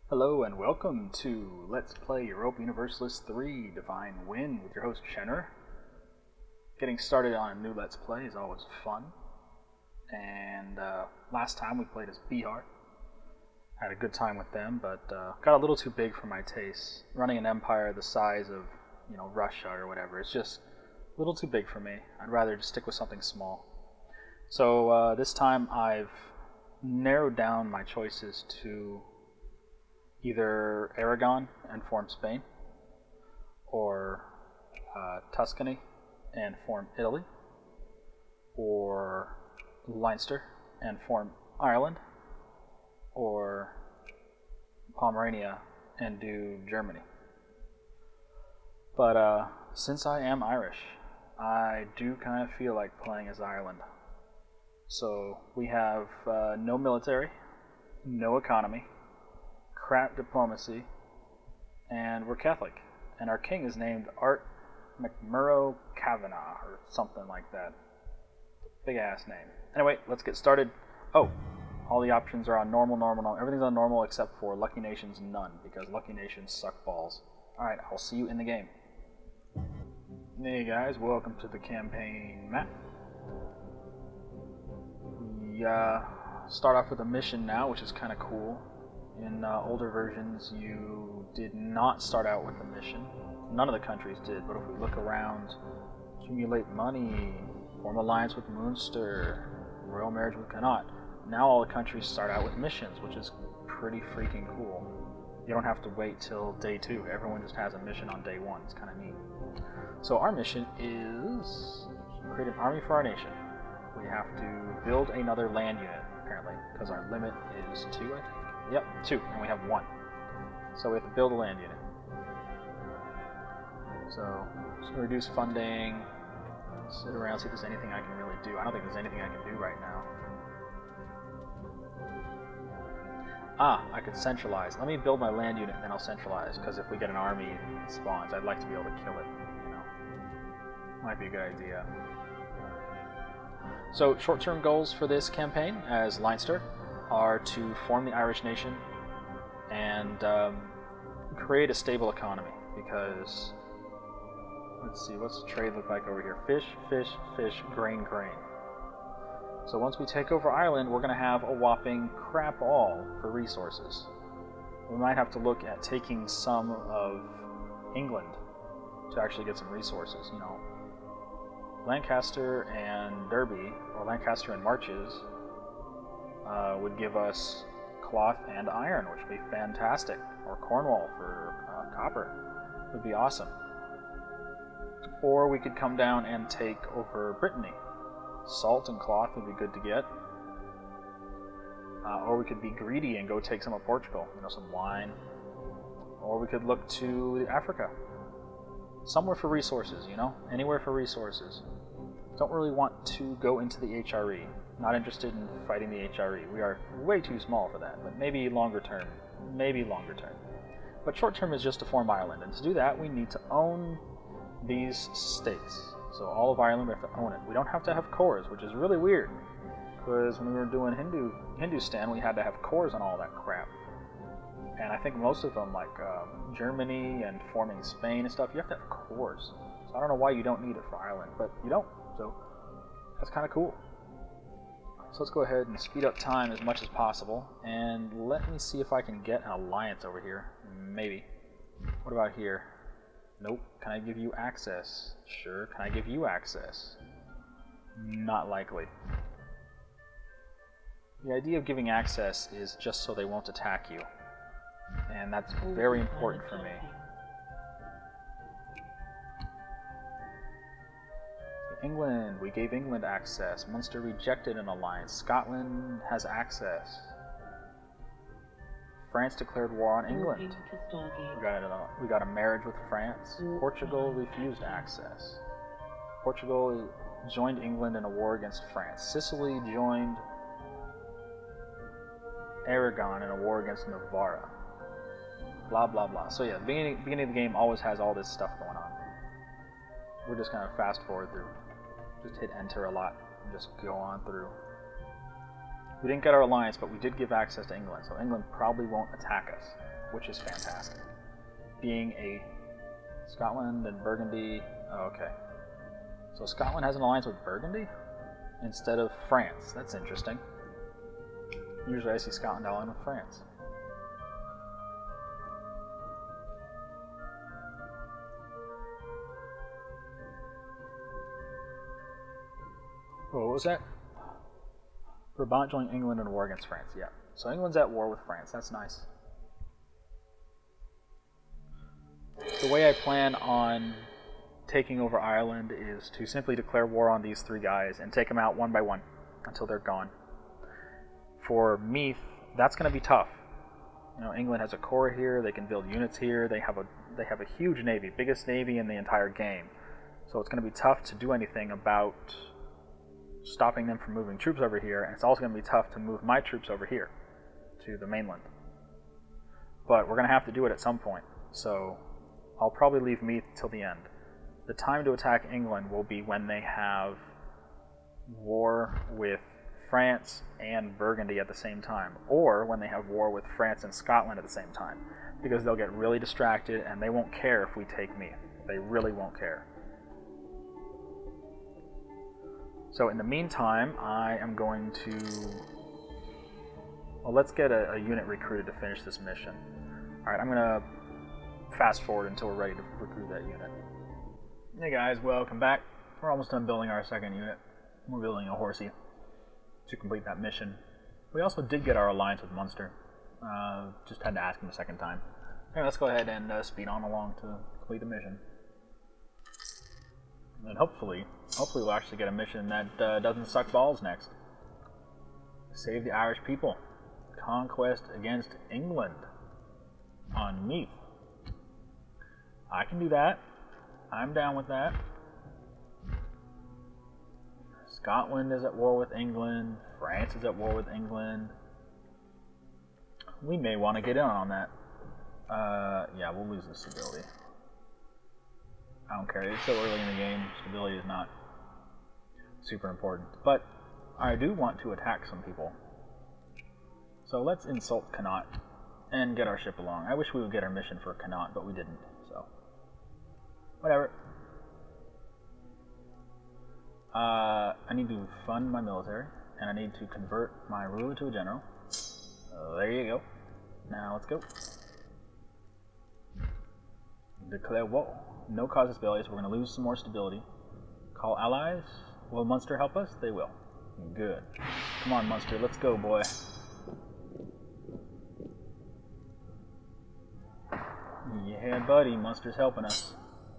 Hello and welcome to Let's Play Europa Universalis 3 Divine Wind with your host Shenryyr. Getting started on a new Let's Play is always fun. And last time we played as Bihar. Had a good time with them, but got a little too big for my taste. Running an empire the size of, Russia or whatever, it's just a little too big for me. I'd rather just stick with something small. So this time I've narrowed down my choices to either Aragon and form Spain, or Tuscany and form Italy, or Leinster and form Ireland, or Pomerania and do Germany. But since I am Irish, I do kind of feel like playing as Ireland. So we have no military, no economy, crap diplomacy, and we're Catholic. And our king is named Art McMurrough Kavanagh, or something like that. Big ass name. Anyway, let's get started. Oh, all the options are on normal. Everything's on normal except for Lucky Nations none, because Lucky Nations suck balls. Alright, I'll see you in the game. Hey guys, welcome to the campaign map. We start off with a mission now, which is kind of cool. In older versions, you did not start out with a mission. None of the countries did, but if we look around, accumulate money, form alliance with Munster, royal marriage with Connaught. Now all the countries start out with missions, which is pretty freaking cool. You don't have to wait till day 2. Everyone just has a mission on day 1. It's kind of neat. So our mission is create an army for our nation. We have to build another land unit, apparently, because our limit is 2, I think. Yep, 2, and we have 1. So we have to build a land unit. So, just gonna reduce funding, sit around, see if there's anything I can really do. I don't think there's anything I can do right now. I could centralize. Let me build my land unit, and then I'll centralize, because if we get an army that spawns, I'd like to be able to kill it, Might be a good idea. So, short-term goals for this campaign, as Leinster, are to form the Irish nation and create a stable economy, because let's see, what's the trade look like over here? Fish, grain. So once we take over Ireland, we're going to have a whopping crap all for resources. We might have to look at taking some of England to actually get some resources. Lancaster and Derby, or Lancaster and Marches, would give us cloth and iron, which would be fantastic. Or Cornwall for copper. Would be awesome. Or we could come down and take over Brittany. Salt and cloth would be good to get. Or we could be greedy and go take some of Portugal. Some wine. Or we could look to Africa. Somewhere for resources, Anywhere for resources. Don't really want to go into the HRE. Not interested in fighting the HRE. We are way too small for that, but maybe longer term. But short term is just to form Ireland, and to do that we need to own these states. So all of Ireland, we have to own it. We don't have to have cores, which is really weird, because when we were doing Hindustan, we had to have cores on all that crap. And I think most of them, like Germany and forming Spain and stuff, you have to have cores. So I don't know why you don't need it for Ireland, but you don't. So that's kind of cool. So let's go ahead and speed up time as much as possible, and let me see if I can get an alliance over here. Maybe. What about here? Nope. Can I give you access? Sure. Can I give you access? Not likely. The idea of giving access is just so they won't attack you, and that's very important for me. England, we gave England access. Munster rejected an alliance. Scotland has access. France declared war on England. We got a marriage with France. Portugal refused access. Portugal joined England in a war against France. Sicily joined Aragon in a war against Navarra. Blah, blah, blah. So yeah, the beginning of the game always has all this stuff going on. We're just kind of fast forward through. Just hit enter a lot and just go on through. We didn't get our alliance, but we did give access to England, so England probably won't attack us. which is fantastic. Being a Scotland and Burgundy. Oh, okay. So Scotland has an alliance with Burgundy instead of France. That's interesting. Usually I see Scotland allying with France. Oh, what was that? Brabant joined England in war against France. Yeah. So England's at war with France. That's nice. The way I plan on taking over Ireland is to simply declare war on these three guys and take them out one by one until they're gone. For Meath, that's going to be tough. You know, England has a core here. They can build units here. They have a huge navy, biggest navy in the entire game. So it's going to be tough to do anything about stopping them from moving troops over here, and it's also going to be tough to move my troops over here to the mainland. But we're going to have to do it at some point. So I'll probably leave Meath till the end. The time to attack England will be when they have war with France and Burgundy at the same time, or when they have war with France and Scotland at the same time, because they'll get really distracted and they won't care if we take Meath. They really won't care. So in the meantime, I am going to... Well, let's get a unit recruited to finish this mission. Alright, I'm going to fast forward until we're ready to recruit that unit. Hey guys, welcome back. We're almost done building our second unit. We're building a horsey to complete that mission. We also did get our alliance with Munster. Just had to ask him a second time. Anyway, let's go ahead and speed on along to complete the mission. And hopefully we'll actually get a mission that doesn't suck balls next. Save the Irish people. Conquest against England on Meath. I can do that. I'm down with that. Scotland is at war with England. France is at war with England. We may want to get in on that. Yeah, we'll lose the stability. I don't care. It's so early in the game. Stability is not super important. But I do want to attack some people. So let's insult Connaught and get our ship along. I wish we would get our mission for Connaught, but we didn't. So whatever. I need to fund my military, and I need to convert my ruler to a general. There you go. Now let's go. Declare war. No causes failure, so we're going to lose some more stability. Call allies. Will Munster help us? They will. Good. Come on, Munster. Let's go, boy. Yeah, buddy. Munster's helping us.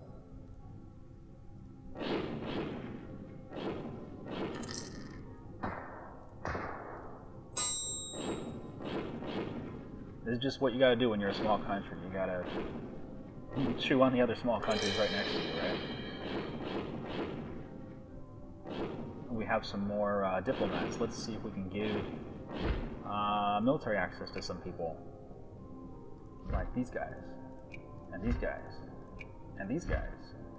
This is just what you gotta do when you're a small country. You gotta chew on the other small countries right next to you, right? We have some more diplomats. Let's see if we can give military access to some people. Like these guys. And these guys. And these guys.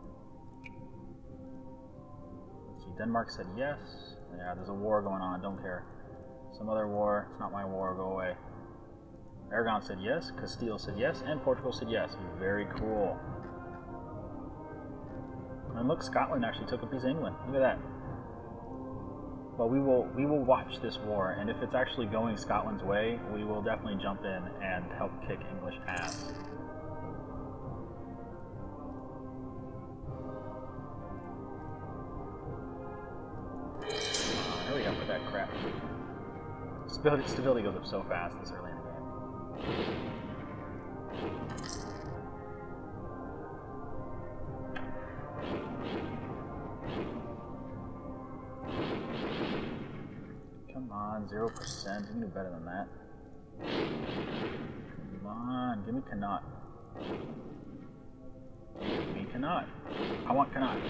Let's see, Denmark said yes. Yeah, there's a war going on, don't care. Some other war, it's not my war, go away. Aragon said yes, Castile said yes, and Portugal said yes. Very cool. And look, Scotland actually took a piece of England. Look at that. Well, we will watch this war, and if it's actually going Scotland's way, we will definitely jump in and help kick English ass. Hurry up with that crap. Stability goes up so fast this early in the game. Come on, 0%. You can do better than that. Come on, give me Connaught. Give me Connaught. I want Connaught.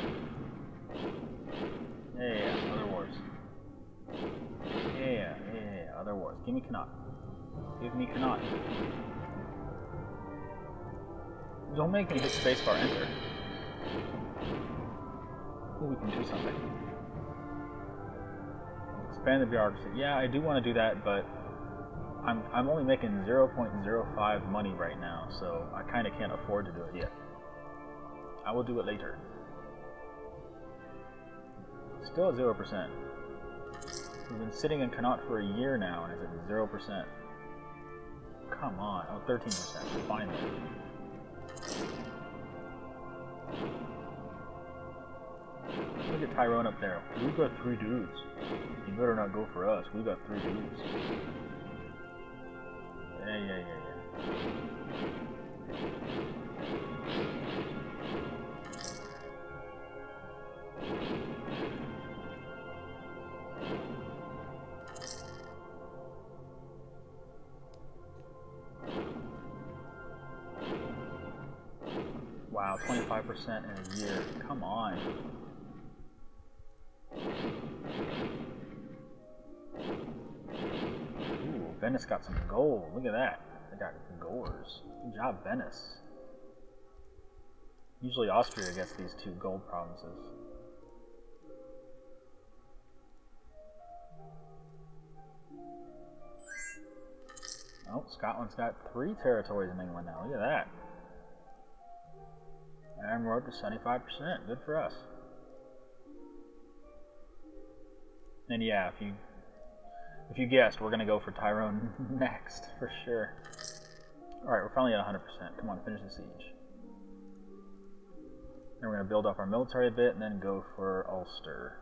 Yeah, other wars. Yeah, other wars. Give me Connaught. Give me Connaught. Don't make me hit spacebar enter. Ooh, we can do something. Expand the bureaucracy. Yeah, I do want to do that, but I'm only making 0.05 money right now, so I kind of can't afford to do it yet. I will do it later. Still at 0%. We've been sitting in Connaught for a year now, and it's at 0%. Come on. Oh, 13%. Finally. Look at Tyrone up there. We've got 3 dudes. You better not go for us. We got 3 dudes. Yeah. Wow, 25% in a year. Come on. Ooh, Venice got some gold. Look at that. They got gores. Good job, Venice. Usually Austria gets these 2 gold provinces. Oh, Scotland's got 3 territories in England now. Look at that. And we're up to 75%. Good for us. And yeah, if you guessed, we're gonna go for Tyrone next for sure. All right, we're finally at 100%. Come on, finish the siege. Then we're gonna build up our military a bit, and then go for Ulster.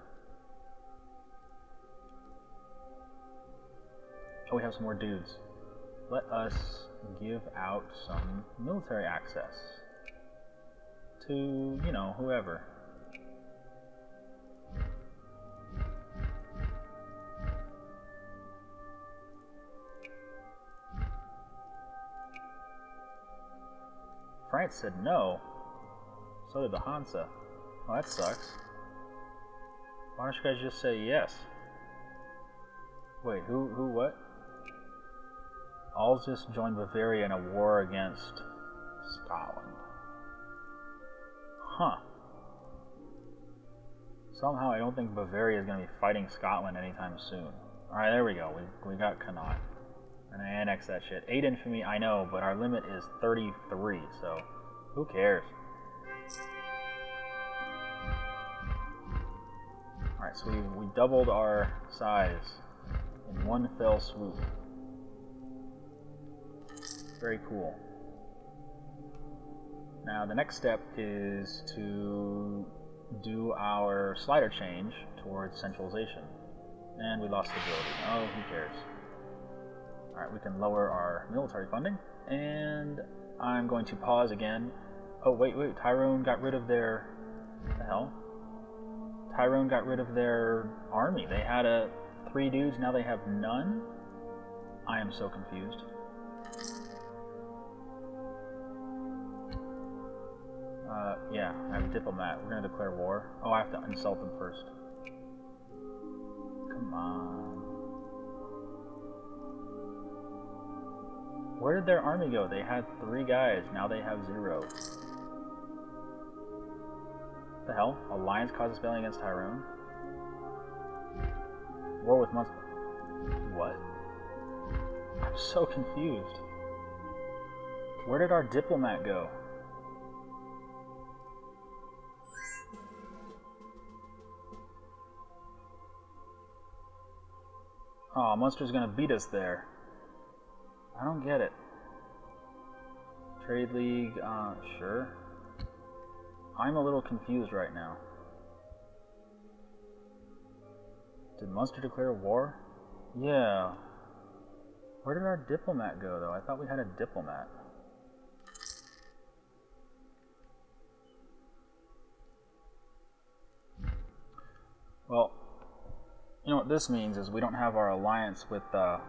Oh, we have some more dudes. Let us give out some military access to, you know, whoever. France said no. So did the Hansa. Oh, that sucks. Why don't you guys just say yes? Wait, who, what? I'll just join Bavaria in a war against Scotland. Huh. Somehow I don't think Bavaria is going to be fighting Scotland anytime soon. Alright, there we go. We got Connaught. And I annex that shit. 8 infamy, I know, but our limit is 33, so who cares? Alright, so we doubled our size in one fell swoop. Very cool. Now the next step is to do our slider change towards centralization. And we lost stability. Oh, who cares? Alright, we can lower our military funding. And I'm going to pause again. Oh, wait, Tyrone got rid of their... What the hell? Tyrone got rid of their army. They had 3 dudes, now they have none? I am so confused. Yeah, I have a diplomat. We're gonna declare war. Oh, I have to insult them first. Come on. Where did their army go? They had 3 guys, now they have 0. What the hell? Alliance causes failing against Tyrone? War with Munster. What? I'm so confused. Where did our diplomat go? Oh, Munster's gonna beat us there. I don't get it. Trade League, sure. I'm a little confused right now. Did Munster declare war? Yeah. Where did our diplomat go, though? I thought we had a diplomat. Well, you know what this means is we don't have our alliance with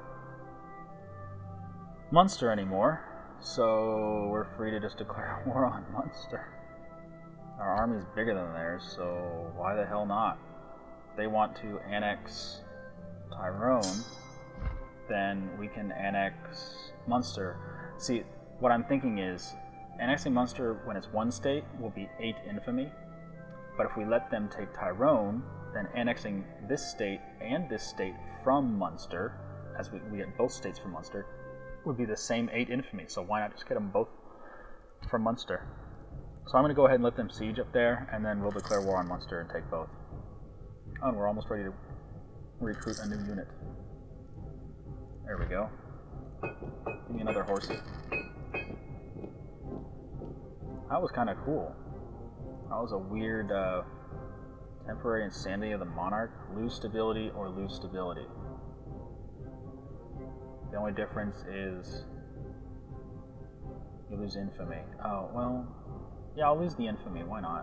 Munster anymore, so we're free to just declare war on Munster. Our army's bigger than theirs, so why the hell not? If they want to annex Tyrone, then we can annex Munster. See, what I'm thinking is, annexing Munster when it's 1 state will be 8 infamy, but if we let them take Tyrone, then annexing this state and this state from Munster as we get both states from Munster, would be the same 8 infamy. So why not just get them both from Munster? So I'm going to go ahead and let them siege up there, and then we'll declare war on Munster and take both. Oh, and we're almost ready to recruit a new unit. There we go. Give me another horsey. That was kind of cool. That was a weird temporary insanity of the monarch. Lose stability or lose stability. The only difference is you lose infamy. Oh, well, yeah, I'll lose the infamy. Why not?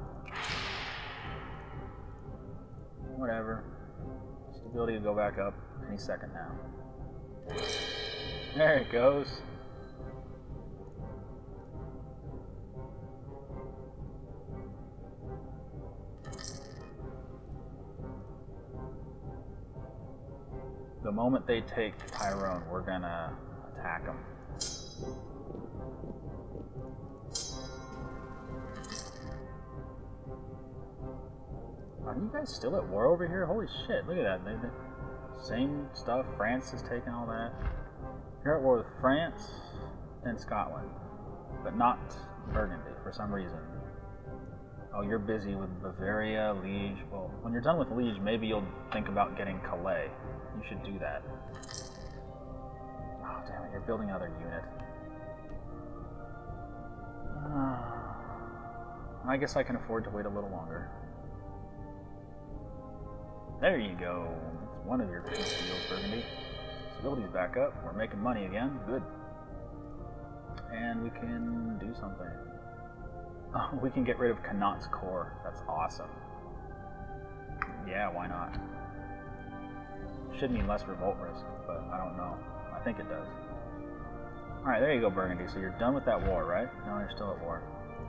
Whatever. Stability will go back up any second now. There it goes. The moment they take Tyrone, we're gonna attack them. Are you guys still at war over here? Holy shit, look at that. Same stuff. France is taking all that. You're at war with France and Scotland, but not Burgundy for some reason. Oh, you're busy with Bavaria, Liege. Well, when you're done with Liege, maybe you'll think about getting Calais. You should do that. Oh, damn it, you're building another unit. I guess I can afford to wait a little longer. There you go. That's one of your peace deals, Burgundy. Stability's back up. We're making money again. Good. And we can do something. Oh, we can get rid of Connaught's Corps. That's awesome. Yeah, why not? Should mean less revolt risk, but I don't know. I think it does. Alright, there you go, Burgundy. So you're done with that war, right? No, you're still at war.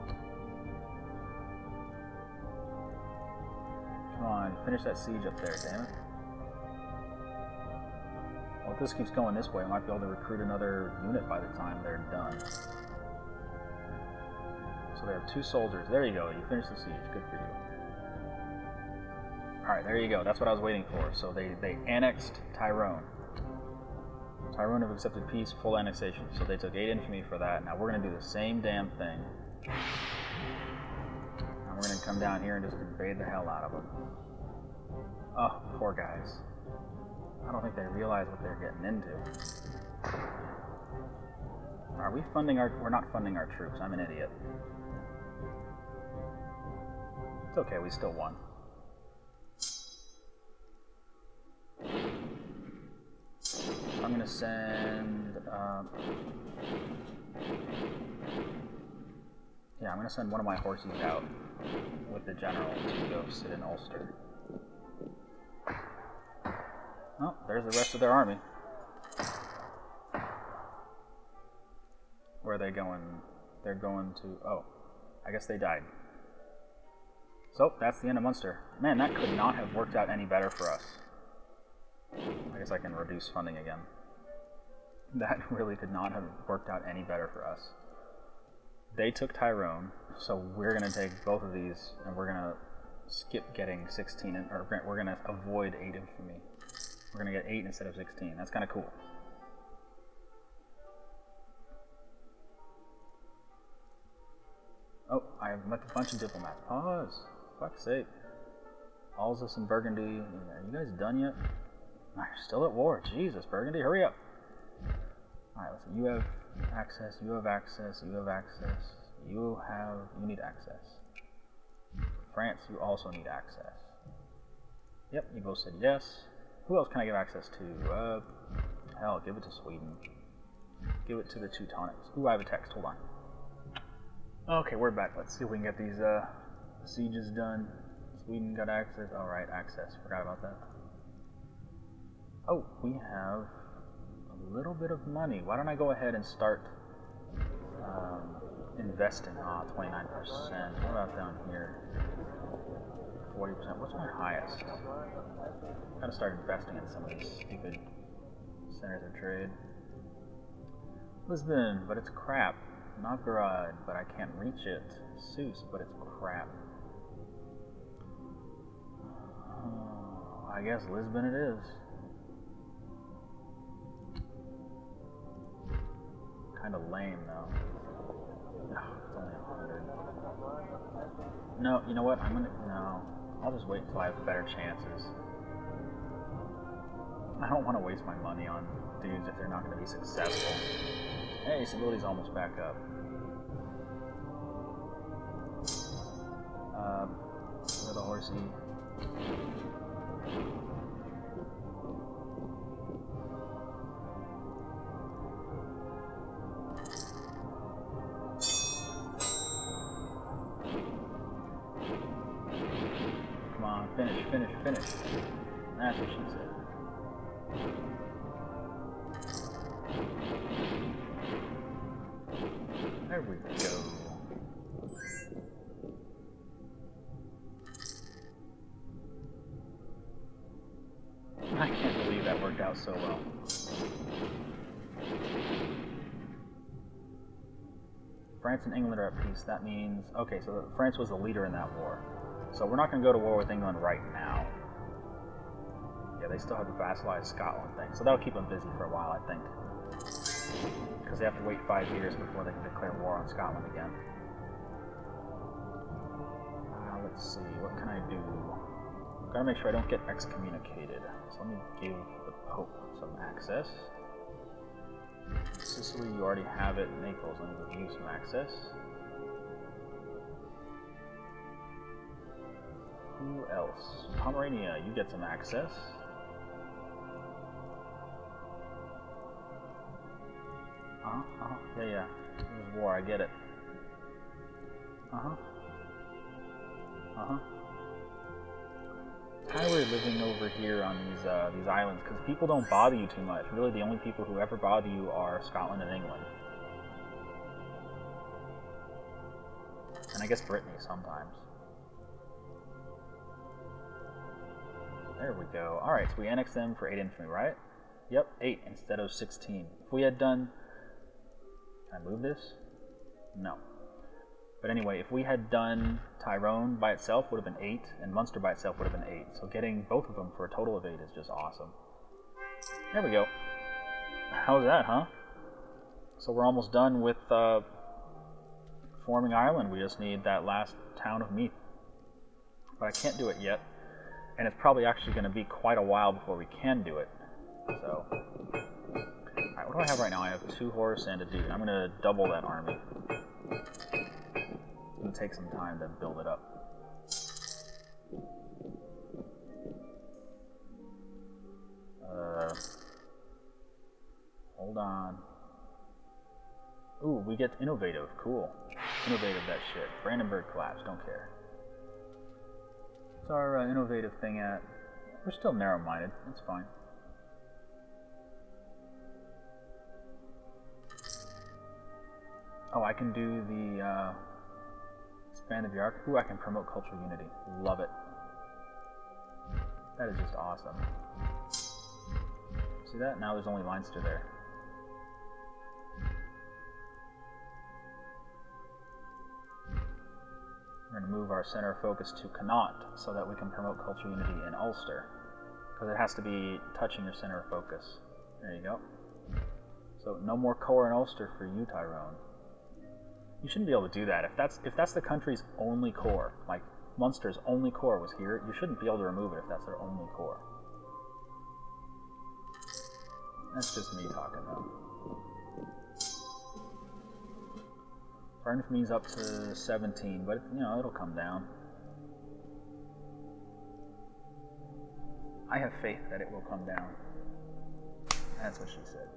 Come on, finish that siege up there, damn it. Well, if this keeps going this way, I might be able to recruit another unit by the time they're done. So they have 2 soldiers. There you go, you finished the siege. Good for you. Alright, there you go. That's what I was waiting for. So they annexed Tyrone. Tyrone have accepted peace, full annexation. So they took 8 infamy for that. Now we're going to do the same damn thing. And we're going to come down here and just invade the hell out of them. Oh, poor guys. I don't think they realize what they're getting into. Are we funding our... We're not funding our troops. I'm an idiot. It's okay, we still won. I'm going to send... yeah, I'm going to send one of my horses out with the general to go sit in Ulster. Oh, there's the rest of their army. Where are they going? They're going to... Oh, I guess they died. So, that's the end of Munster. Man, that could not have worked out any better for us. I guess I can reduce funding again. That really could not have worked out any better for us. They took Tyrone, so we're going to take both of these, and we're going to skip getting 16, or we're going to avoid 8 infamy. We're going to get 8 instead of 16. That's kind of cool. Oh, I have met a bunch of diplomats. Pause. Fuck's sake. All's this in Burgundy. Are you guys done yet? You're still at war. Jesus, Burgundy, hurry up. Alright, listen. You have access, you have access, you have access. You need access. France, you also need access. Yep, you both said yes. Who else can I give access to? Hell, give it to Sweden. Give it to the Teutonics. Ooh, I have a text. Hold on. Okay, we're back. Let's see if we can get these sieges done. Sweden got access. Alright, access. Forgot about that. Oh, we have a little bit of money. Why don't I go ahead and start investing? Ah, 29%. What about down here? 40%. What's my highest? Gotta start investing in some of these stupid centers of trade. Lisbon, but it's crap. Novgorod, but I can't reach it. Seuss, but it's crap. I guess Lisbon it is. Kind of lame, though. Oh, it's only 100. No, you know what? No. I'll just wait until I have better chances. I don't want to waste my money on dudes if they're not going to be successful. Hey, civility's almost back up. Where the horsey? Come on, finish, finish, finish. That's what she said. There we go. I can't believe that worked out so well. France and England are at peace. That means... Okay, so France was the leader in that war. So we're not going to go to war with England right now. Yeah, they still have the vassalized Scotland thing. So that'll keep them busy for a while, I think. Because they have to wait 5 years before they can declare war on Scotland again. Let's see, what can I do? Gotta make sure I don't get excommunicated. So let me give the Pope some access. Sicily, you already have it. Naples, let me give you some access. Who else? Pomerania, you get some access. Yeah. There's war, I get it. It's kind of weird living over here on these islands, because people don't bother you too much. Really, the only people who ever bother you are Scotland and England. And I guess Brittany sometimes. There we go. Alright, so we annexed them for 8 infantry, right? Yep, 8 instead of 16. If we had done... Can I move this? No. But anyway, if we had done Tyrone by itself, would have been 8, and Munster by itself would have been 8. So getting both of them for a total of 8 is just awesome. There we go. How's that, huh? So we're almost done with forming Ireland. We just need that last town of Meath. But I can't do it yet. And it's probably actually going to be quite a while before we can do it. So... Alright, what do I have right now? I have 2 horse and a dude. I'm going to double that army. It's going to take some time to build it up. Hold on. Ooh, we get innovative. Cool. Innovative that shit. Brandenburg collapsed. Don't care. What's our innovative thing at? We're still narrow-minded. That's fine. Oh, I can do the Span of the Arc. Ooh, I can promote cultural unity. Love it. That is just awesome. See that? Now there's only Leinster there. We're going to move our center of focus to Connaught so that we can promote cultural unity in Ulster. Because it has to be touching your center of focus. There you go. So no more core in Ulster for you, Tyrone. You shouldn't be able to do that. If that's the country's only core, like Munster's only core was here, you shouldn't be able to remove it if that's their only core. That's just me talking though. Our infamy's up to 17, but you know, it'll come down. I have faith that it will come down. That's what she said.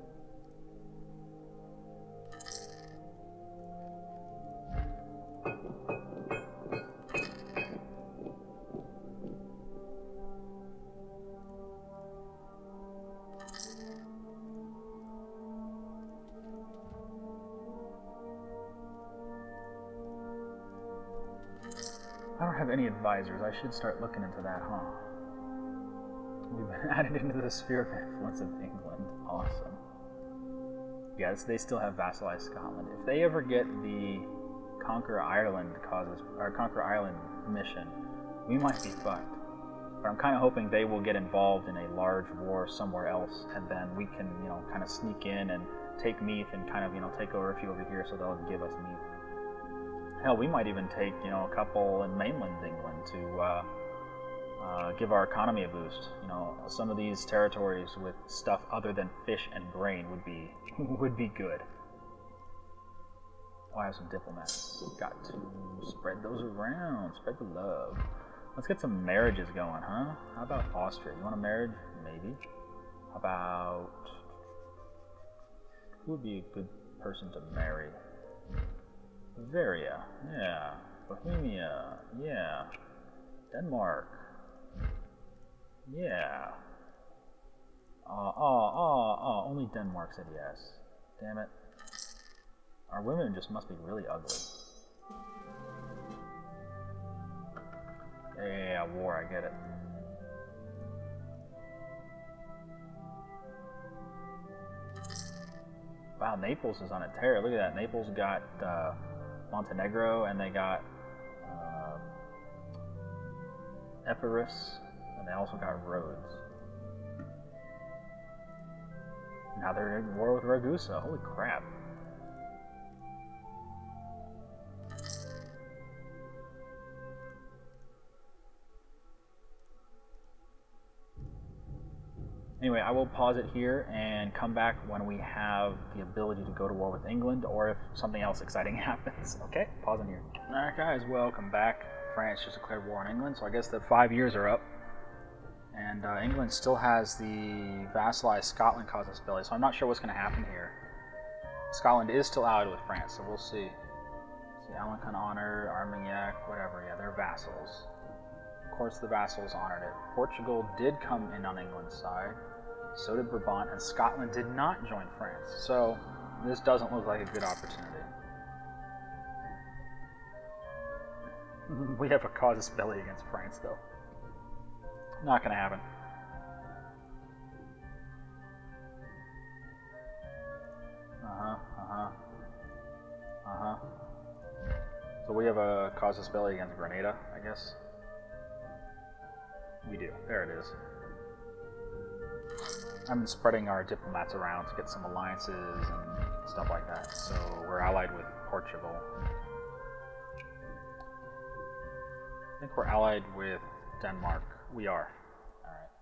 I don't have any advisors. I should start looking into that, huh? We've been added into the sphere of influence of England. Awesome. Yes, they still have vassalized Scotland. If they ever get the Conquer Ireland mission, we might be fucked. But I'm kind of hoping they will get involved in a large war somewhere else, and then we can, you know, kind of sneak in and take Meath and kind of, take over a few over here so they'll give us Meath. Hell, we might even take, a couple in mainland England to give our economy a boost. Some of these territories with stuff other than fish and grain would be good. Oh, I have some diplomats. Got to spread those around. Spread the love. Let's get some marriages going, huh? How about Austria? You want a marriage? Maybe. How about... Who would be a good person to marry? Bavaria. Yeah. Bohemia. Yeah. Denmark. Yeah. Only Denmark said yes. Damn it. Our women just must be really ugly. Yeah, war, I get it. Wow, Naples is on a tear. Look at that. Naples got Montenegro, and they got Epirus, and they also got Rhodes. Now they're in war with Ragusa. Holy crap. Anyway, I will pause it here and come back when we have the ability to go to war with England, or if something else exciting happens. Okay, pausing here. Alright guys, welcome back. France just declared war on England, so I guess the 5 years are up. And England still has the vassalized Scotland casus belli, so I'm not sure what's going to happen here. Scotland is still allied with France, so we'll see. See, Alencon honor, Armagnac, whatever, yeah, they're vassals. Of course the vassals honored it. Portugal did come in on England's side. So did Brabant, and Scotland did not join France. So this doesn't look like a good opportunity. We have a casus belli against France, though. Not going to happen. So we have a casus belli against Grenada, I guess. We do. There it is. I've been spreading our diplomats around to get some alliances and stuff like that. So we're allied with Portugal. I think we're allied with Denmark. We are. Alright.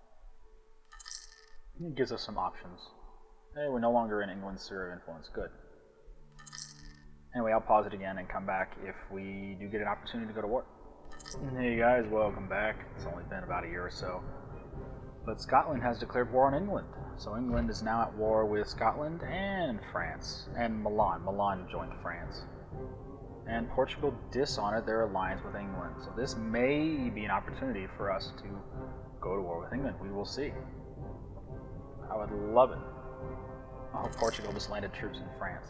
It gives us some options. Hey, we're no longer in England's sphere of influence. Good. Anyway, I'll pause it again and come back if we do get an opportunity to go to war. Hey guys, welcome back. It's only been about a year or so. But Scotland has declared war on England. So England is now at war with Scotland and France. And Milan. Milan joined France. And Portugal dishonored their alliance with England. So this may be an opportunity for us to go to war with England. We will see. I would love it. Oh, Portugal just landed troops in France.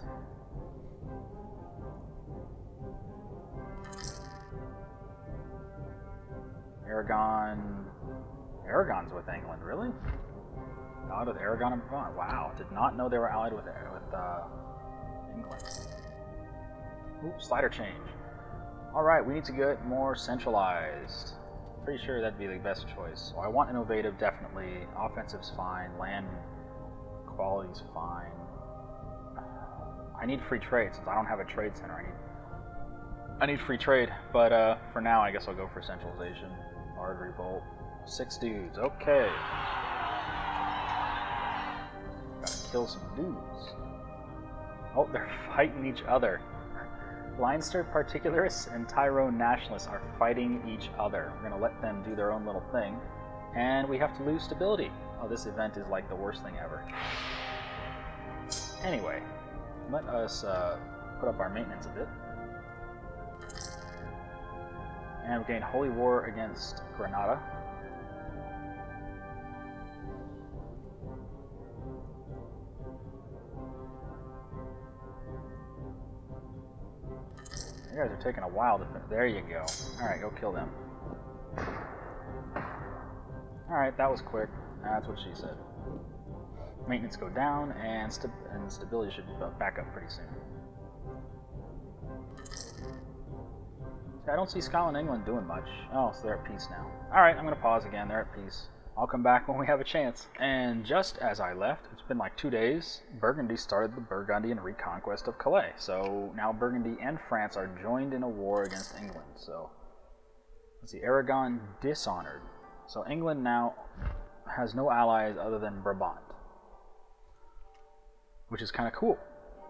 Aragon's with England, really? Allied with Aragon and Brabant. Wow, did not know they were allied with England. Oops, slider change. Alright, we need to get more centralized. Pretty sure that'd be the best choice. So I want innovative, definitely. Offensive's fine. Land quality's fine. I need free trade, since I don't have a trade center. I need free trade, but for now I guess I'll go for centralization. Hard revolt. 6 dudes, okay. Gotta kill some dudes. Oh, they're fighting each other. Leinster Particularists and Tyrone Nationalists are fighting each other. We're gonna let them do their own little thing. And we have to lose stability. Oh, this event is like the worst thing ever. Anyway, let us put up our maintenance a bit. And we gained Holy War against Granada. You guys are taking a while to finish. There you go. Alright, go kill them. Alright, that was quick. That's what she said. Maintenance go down, and stability should back up pretty soon. I don't see Scotland and England doing much. Oh, so they're at peace now. Alright, I'm going to pause again. They're at peace. I'll come back when we have a chance. And just as I left, it's been like 2 days, Burgundy started the Burgundian reconquest of Calais. So now Burgundy and France are joined in a war against England. So let's see, Aragon dishonored. So England now has no allies other than Brabant, which is kind of cool.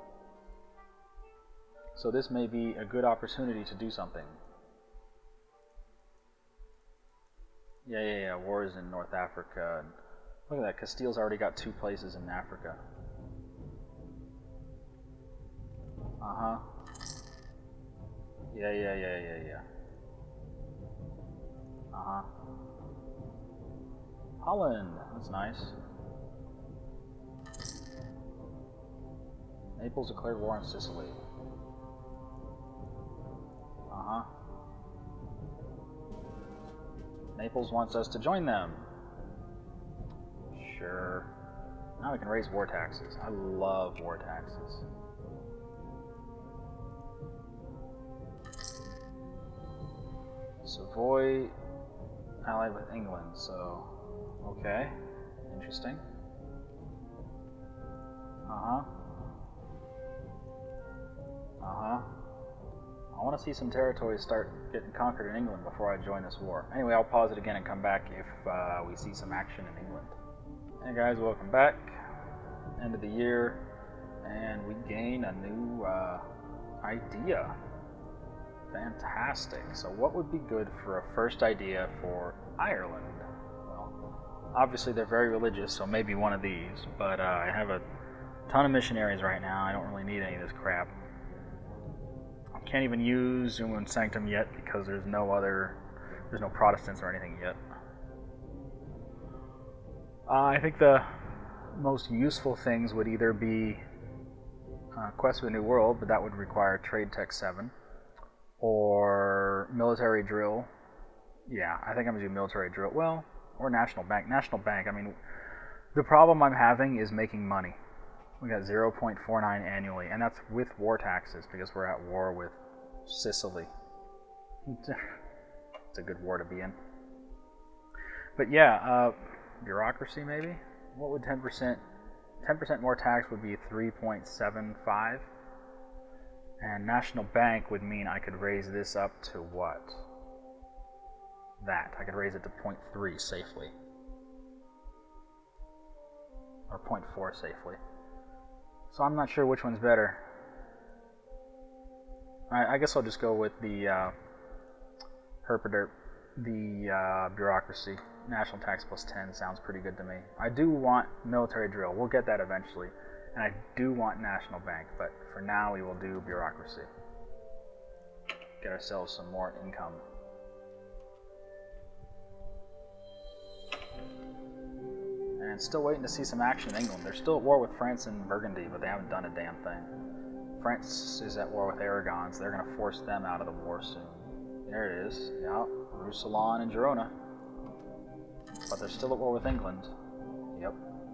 So this may be a good opportunity to do something. Yeah, wars in North Africa. Look at that, Castile's already got 2 places in Africa. Uh-huh. Yeah. Uh-huh. Holland, that's nice. Naples declared war on Sicily. Uh-huh. Naples wants us to join them. Sure. Now we can raise war taxes. I love war taxes. Savoy allied with England, so okay. Interesting. Uh-huh. Uh-huh. I want to see some territories start getting conquered in England before I join this war. Anyway, I'll pause it again and come back if we see some action in England. Hey guys, welcome back. End of the year, and we gain a new idea. Fantastic. So what would be good for a first idea for Ireland? Well, obviously they're very religious, so maybe one of these, but I have a ton of missionaries right now. I don't really need any of this crap. Can't even use Zoom and Sanctum yet because there's no Protestants or anything yet. I think the most useful things would either be Quest for the New World, but that would require Trade Tech 7, or Military Drill. Yeah, I think I'm going to do Military Drill. Well, or National Bank. National Bank, I mean, the problem I'm having is making money. We got 0.49 annually, and that's with war taxes because we're at war with Sicily. It's a good war to be in. But yeah, bureaucracy maybe? What would 10% more tax would be 3.75? And National Bank would mean I could raise this up to what? That. I could raise it to 0.3 safely. Or 0.4 safely. So I'm not sure which one's better. I guess I'll just go with the bureaucracy. National tax plus 10 sounds pretty good to me. I do want military drill. We'll get that eventually. And I do want national bank, but for now we will do bureaucracy. Get ourselves some more income. And still waiting to see some action in England. They're still at war with France and Burgundy, but they haven't done a damn thing. France is at war with Aragon, so they're going to force them out of the war soon. There it is. Yeah, Roussillon and Girona. But they're still at war with England. Yep.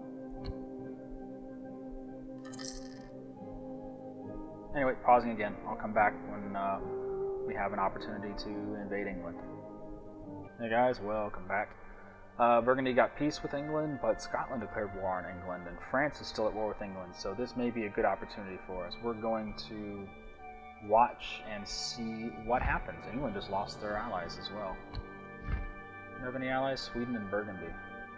Anyway, pausing again. I'll come back when we have an opportunity to invade England. Hey guys, welcome back. Burgundy got peace with England, but Scotland declared war on England, and France is still at war with England, so this may be a good opportunity for us. We're going to watch and see what happens. England just lost their allies as well. Do you have any allies? Sweden and Burgundy.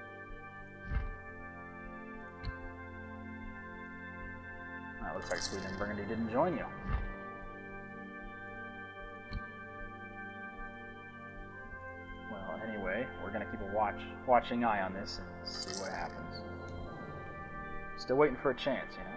That looks like Sweden and Burgundy didn't join you. Anyway, we're going to keep a watching eye on this and see what happens. Still waiting for a chance, you know?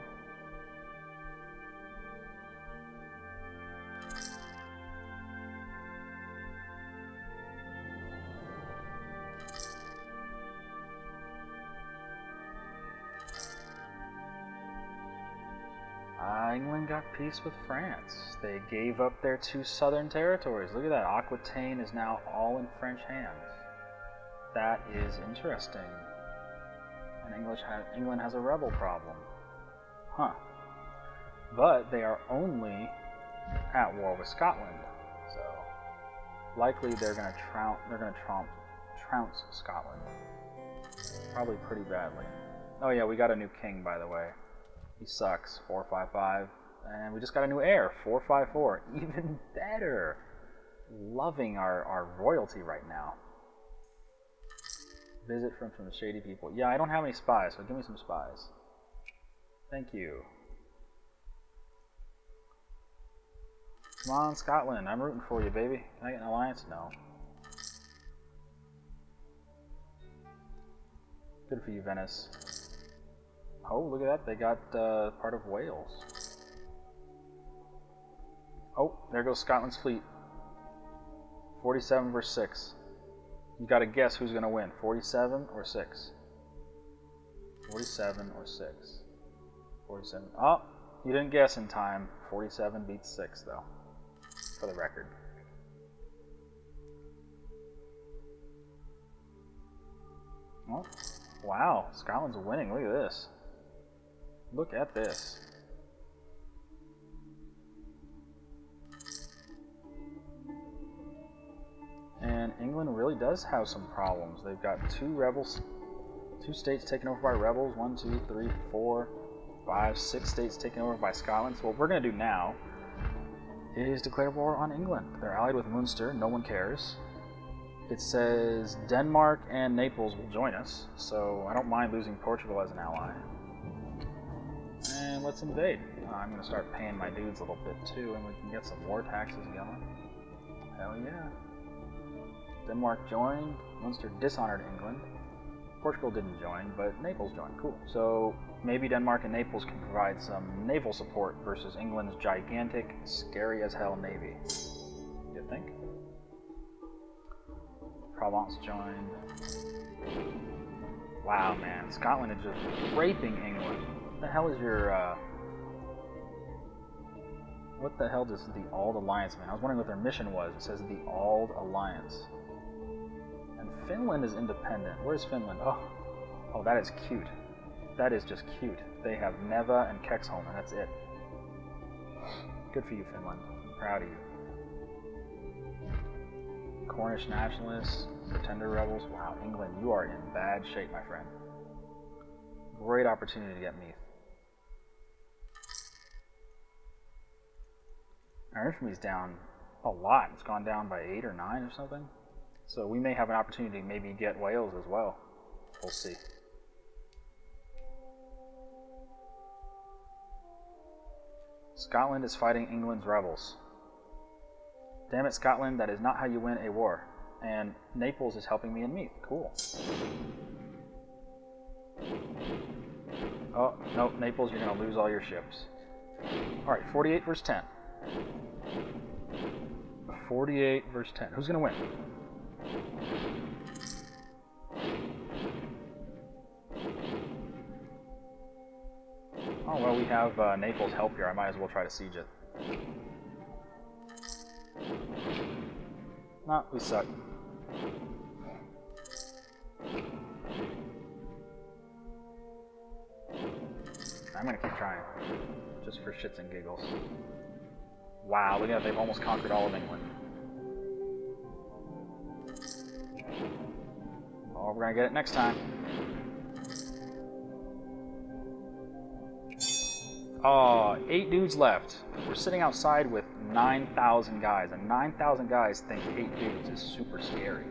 England got peace with France. They gave up their 2 southern territories. Look at that. Aquitaine is now all in French hands. That is interesting. And England has a rebel problem. Huh. But they are only at war with Scotland. So likely they're going to trounce Scotland. Probably pretty badly. Oh yeah, we got a new king, by the way. He sucks. 455. And we just got a new heir. 454. Even better. Loving our royalty right now. Visit from some shady people. Yeah, I don't have any spies, so give me some spies. Thank you. Come on, Scotland. I'm rooting for you, baby. Can I get an alliance? No. Good for you, Venice. Oh, look at that. They got part of Wales. Oh, there goes Scotland's fleet. 47 versus 6. You gotta guess who's gonna win. 47 or 6? 47 or 6? 47. Oh, you didn't guess in time. 47 beats 6, though. For the record. Oh, wow. Scotland's winning. Look at this. Look at this. And England really does have some problems. They've got two states taken over by rebels. 1, 2, 3, 4, 5, 6 states taken over by Scotland. So what we're going to do now is declare war on England. They're allied with Munster. No one cares. It says Denmark and Naples will join us. So I don't mind losing Portugal as an ally. And let's invade. I'm going to start paying my dudes a little bit too, and we can get some war taxes going. Hell yeah. Denmark joined, Munster dishonored England. Portugal didn't join, but Naples joined. Cool. So maybe Denmark and Naples can provide some naval support versus England's gigantic, scary as hell navy. You think? Provence joined. Wow, man. Scotland is just raping England. What the hell is your, what the hell does the Ald Alliance mean? I was wondering what their mission was. It says the Ald Alliance. And Finland is independent. Where's Finland? Oh, that is cute. That is just cute. They have Neva and Kexholm, and that's it. Good for you, Finland. I'm proud of you. Cornish nationalists, pretender rebels. Wow, England, you are in bad shape, my friend. Great opportunity to get Meath. Our infamy's down a lot. It's gone down by 8 or 9 or something. So we may have an opportunity to maybe get Wales as well. We'll see. Scotland is fighting England's rebels. Damn it, Scotland, that is not how you win a war. And Naples is helping me in Meath. Cool. Oh, no, Naples, you're going to lose all your ships. Alright, 48 versus 10. 48 versus 10. Who's going to win? Oh, well, we have Naples help here. I might as well try to siege it. Nah, we suck. I'm gonna keep trying. Just for shits and giggles. Wow, look at that. They've almost conquered all of England. Oh, we're gonna get it next time. Oh, 8 dudes left. We're sitting outside with 9,000 guys, and 9,000 guys think 8 dudes is super scary.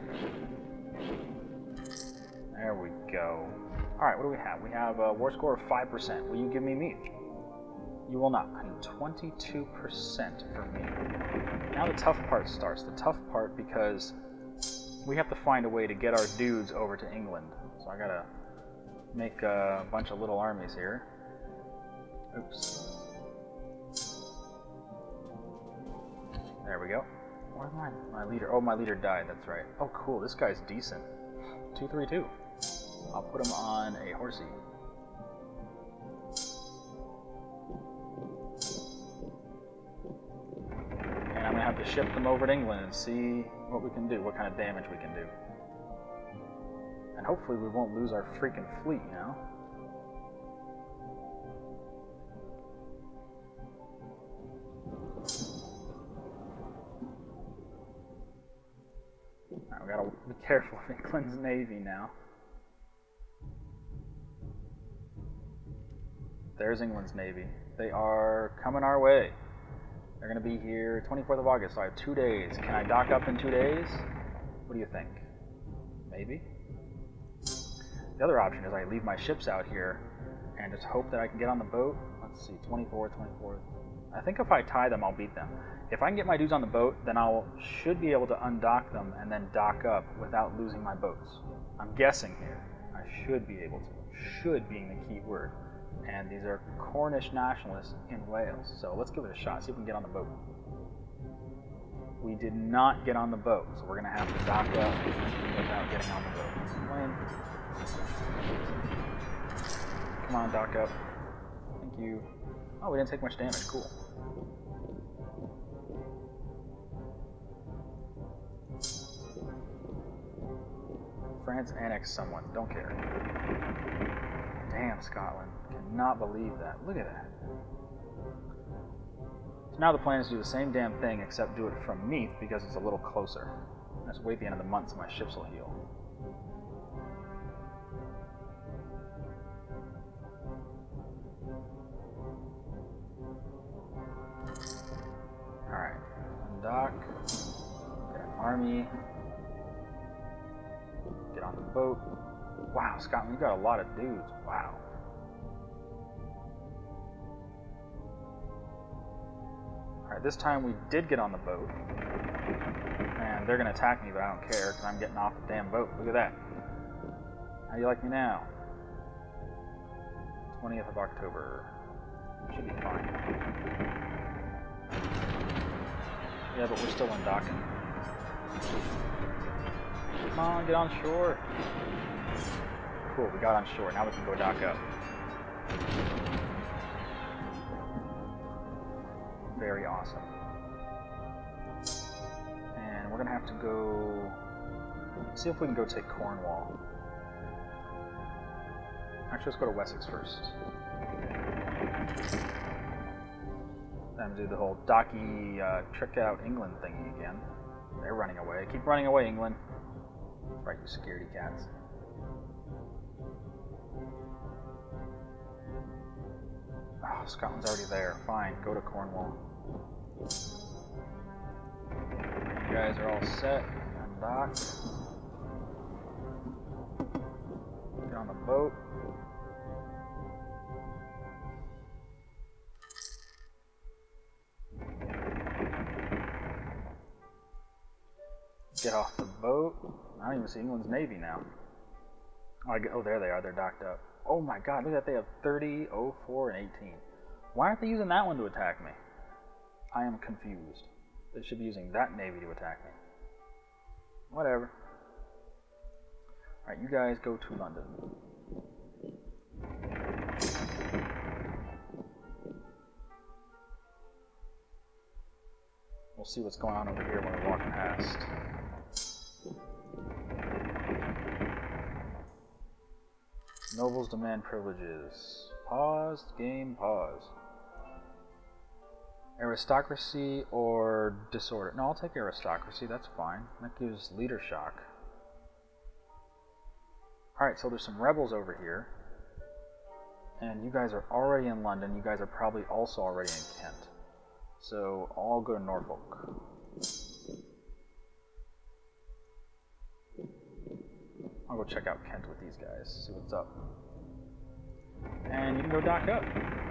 There we go. Alright, what do we have? We have a war score of 5%. Will you give me Meath? You will not. I need 22% for Meath. Now the tough part starts. The tough part because we have to find a way to get our dudes over to England. So I gotta make a bunch of little armies here. Oops. There we go. Where's my leader? Oh, my leader died. That's right. Oh, cool. This guy's decent. 232. I'll put him on a horsey. And I'm going to have to ship them over to England and see what we can do, what kind of damage we can do. And hopefully we won't lose our freaking fleet, you know? Alright, we gotta be careful of England's navy now. There's England's Navy. They are coming our way. They're going to be here 24th of August, so I have 2 days. Can I dock up in 2 days? What do you think? Maybe? The other option is I leave my ships out here and just hope that I can get on the boat. Let's see, 24th. I think if I tie them, I'll beat them. If I can get my dudes on the boat, then should be able to undock them and then dock up without losing my boats. I'm guessing here. I should be able to. Should being the key word. And these are Cornish nationalists in Wales. So let's give it a shot, see if we can get on the boat. We did not get on the boat, so we're going to have to dock up without getting on the boat. Plane. Come on, dock up. Thank you. Oh, we didn't take much damage. Cool. France annexed someone. Don't care. Damn, Scotland. Cannot believe that. Look at that. So now the plan is to do the same damn thing, except do it from Meath because it's a little closer. Let's wait the end of the month so my ships will heal. Alright. Undock. Get an army. Get on the boat. Wow, Scotland, you got a lot of dudes. Wow. Alright, this time we did get on the boat. And they're going to attack me, but I don't care because I'm getting off the damn boat. Look at that. How do you like me now? 20th of October. Should be fine. Yeah, but we're still undocking. Come on, get on shore. Cool, we got on shore. Now we can go dock up. Very awesome. And we're going to have to go... see if we can go take Cornwall. Actually, let's go to Wessex first. Then do the whole docky trick out England thingy again. They're running away. Keep running away, England. Right, you scaredy cats. Oh, Scotland's already there. Fine, go to Cornwall. You guys are all set. Undock. Get on the boat. Get off the boat. I don't even see England's Navy now. Oh, there they are. They're docked up. Oh my god, look at that. They have 30, 04, and 18. Why aren't they using that one to attack me? I am confused. They should be using that Navy to attack me. Whatever. Alright, you guys go to London. We'll see what's going on over here when we're walking past. Nobles demand privileges. Paused, game, pause. Aristocracy or disorder? No, I'll take aristocracy, that's fine. That gives leader shock. Alright, so there's some rebels over here. And you guys are already in London. You guys are probably also already in Kent. So I'll go to Norfolk. I'll go check out Kent with these guys, see what's up. And you can go dock up.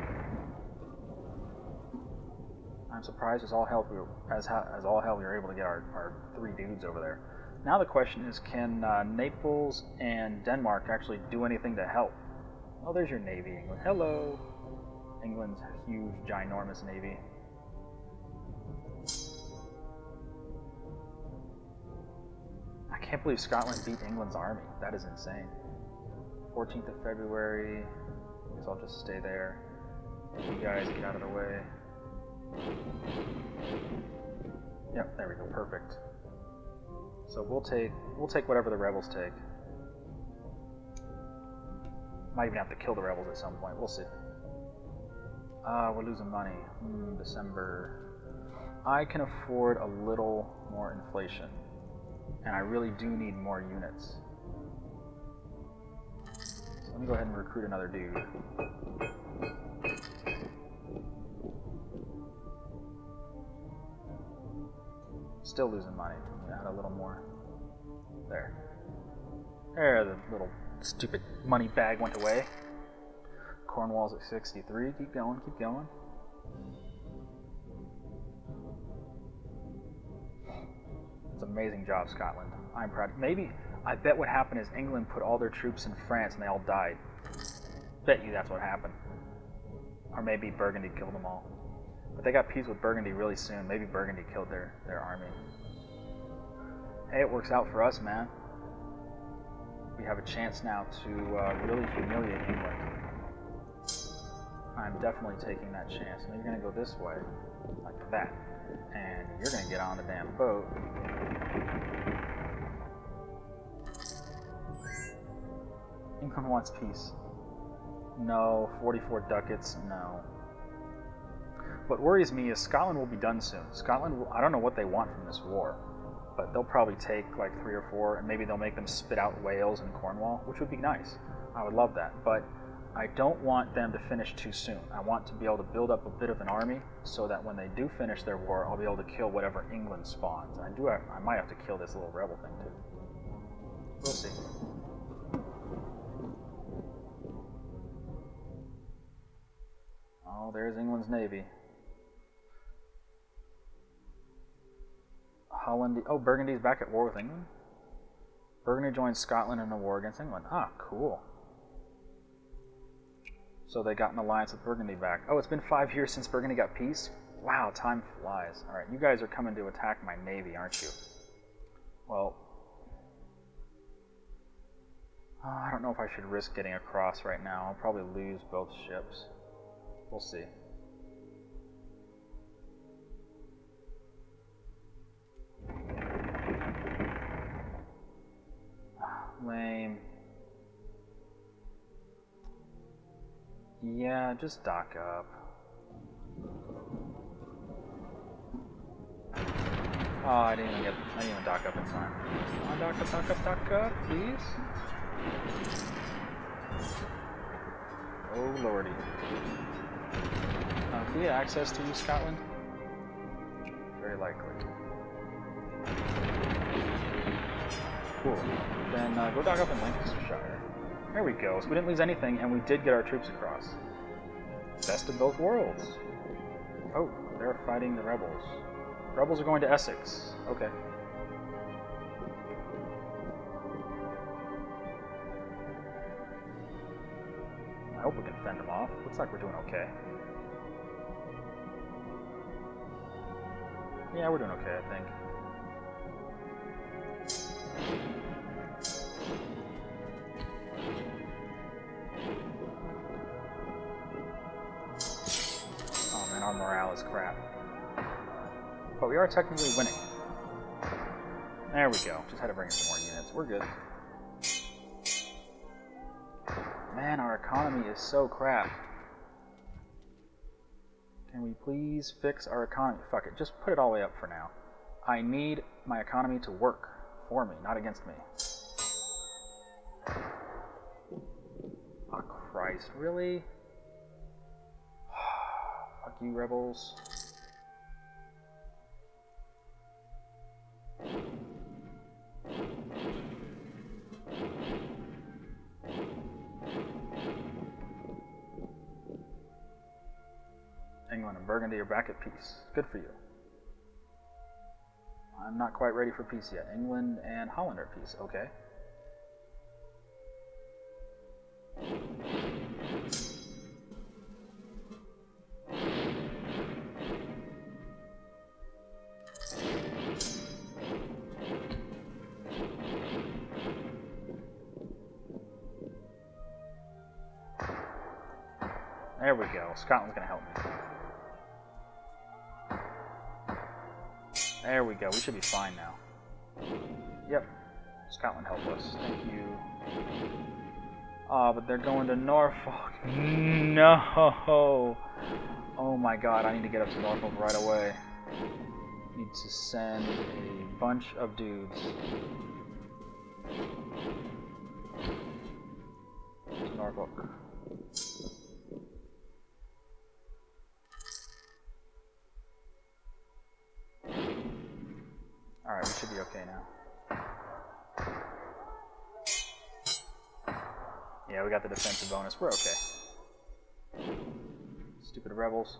I'm surprised as all hell we were able to get our 3 dudes over there. Now the question is, can Naples and Denmark actually do anything to help? Oh, there's your navy, England. Hello! England's huge, ginormous navy. I can't believe Scotland beat England's army. That is insane. 14th of February. I guess I'll just stay there. You guys get out of the way. Yep, there we go. Perfect. So we'll take whatever the rebels take. Might even have to kill the rebels at some point. We'll see. We're losing money. December. I can afford a little more inflation. And I really do need more units. So let me go ahead and recruit another dude. Still losing money. Add a little more. There. There, the little stupid money bag went away. Cornwall's at 63. Keep going, keep going. It's an amazing job, Scotland. I'm proud. Maybe, I bet what happened is England put all their troops in France and they all died. Bet you that's what happened. Or maybe Burgundy killed them all. But they got peace with Burgundy really soon. Maybe Burgundy killed their army. Hey, it works out for us, man. We have a chance now to really humiliate England. I'm definitely taking that chance. Now you're going to go this way, like that. And you're going to get on the damn boat. England wants peace. No. 44 ducats, no. What worries me is Scotland will be done soon. Scotland, I don't know what they want from this war, but they'll probably take like 3 or 4, and maybe they'll make them spit out Wales and Cornwall, which would be nice. I would love that, but I don't want them to finish too soon. I want to be able to build up a bit of an army so that when they do finish their war, I'll be able to kill whatever England spawns. I might have to kill this little rebel thing too. We'll see. Oh, there's England's navy. Holland. Oh, Burgundy's back at war with England. Burgundy joined Scotland in a war against England. Ah, cool. So they got an alliance with Burgundy back. Oh, it's been 5 years since Burgundy got peace? Wow, time flies. Alright, you guys are coming to attack my navy, aren't you? Well, I don't know if I should risk getting across right now. I'll probably lose both ships. We'll see. Lame. Yeah, just dock up. Oh, I didn't even dock up in time. Come on, dock up, please. Oh lordy. Do we get access to you, Scotland? Very likely. Cool. Then go dock up in Lancashire. There we go. So we didn't lose anything, and we did get our troops across. Best of both worlds. Oh, they're fighting the rebels. Rebels are going to Essex. Okay. I hope we can fend them off. Looks like we're doing okay. Yeah, we're doing okay, I think. Oh man, our morale is crap. But we are technically winning. There we go. Just had to bring in some more units. We're good. Man, our economy is so crap. Can we please fix our economy? Fuck it, just put it all the way up for now. I need my economy to work for me, not against me. Oh Christ, really? Fuck you, rebels. England and Burgundy are back at peace. Good for you. I'm not quite ready for peace yet. England and Holland are at peace. Okay. There we go. Scotland's going to help me. There we go. We should be fine now. Yep. Scotland help us. Thank you. Ah, but they're going to Norfolk. No! Oh my god, I need to get up to Norfolk right away. Need to send a bunch of dudes to Norfolk. Alright, we should be okay now. Yeah, we got the defensive bonus. We're okay. Stupid rebels.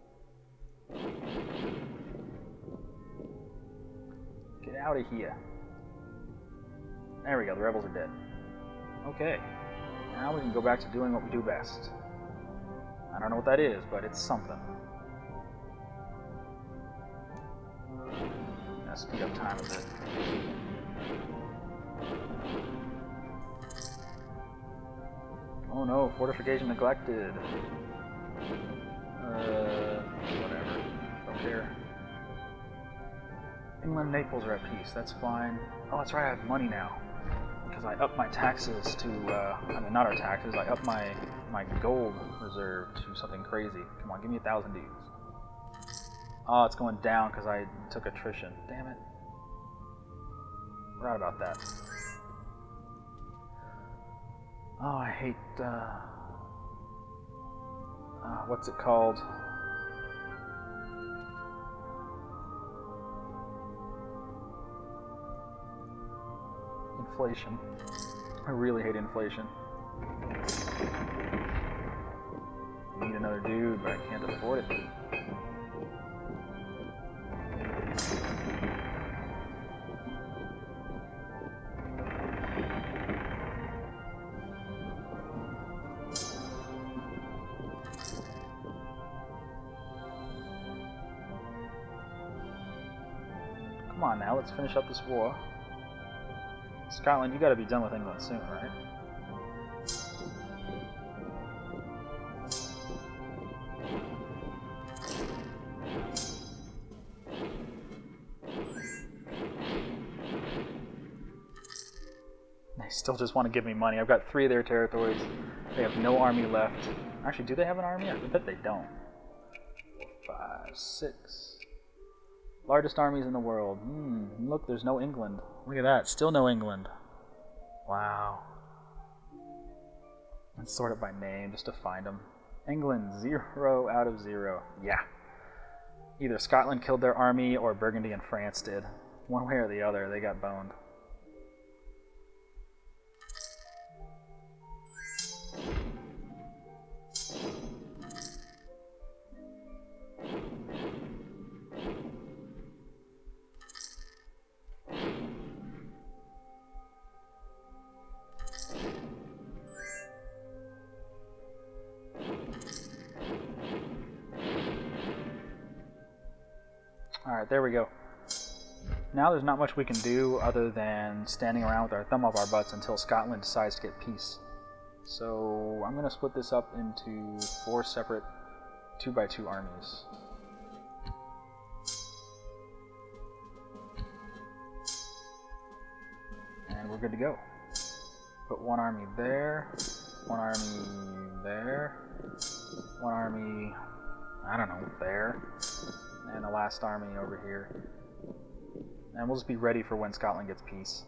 Get out of here. There we go, the rebels are dead. Okay. Now we can go back to doing what we do best. I don't know what that is, but it's something. Now speed up time a bit. Oh no, fortification neglected. Whatever. Don't care. England and Naples are at peace, that's fine. Oh, that's right, I have money now. Because I upped my taxes to, I mean, not our taxes, I upped my gold reserve to something crazy. Come on, give me 1,000 dudes. Oh, it's going down because I took attrition. Damn it. Forgot about that. Oh, I hate, what's it called? Inflation. I really hate inflation. I need another dude, but I can't afford it. Come on now, let's finish up this war. Scotland, you gotta be done with England soon, right? They still just want to give me money. I've got 3 of their territories. They have no army left. Actually, do they have an army? I bet they don't. 4, 5, 6. Largest armies in the world. Look, there's no England. Look at that. Still no England. Wow. Let's sort it by name just to find them. England, 0 out of 0. Yeah. Either Scotland killed their army or Burgundy and France did. One way or the other, they got boned. Alright, there we go. Now there's not much we can do other than standing around with our thumb up our butts until Scotland decides to get peace. So I'm going to split this up into 4 separate 2x2 armies. And we're good to go. Put 1 army there, 1 army there, 1 army, I don't know, there. And the last army over here. And we'll just be ready for when Scotland gets peace.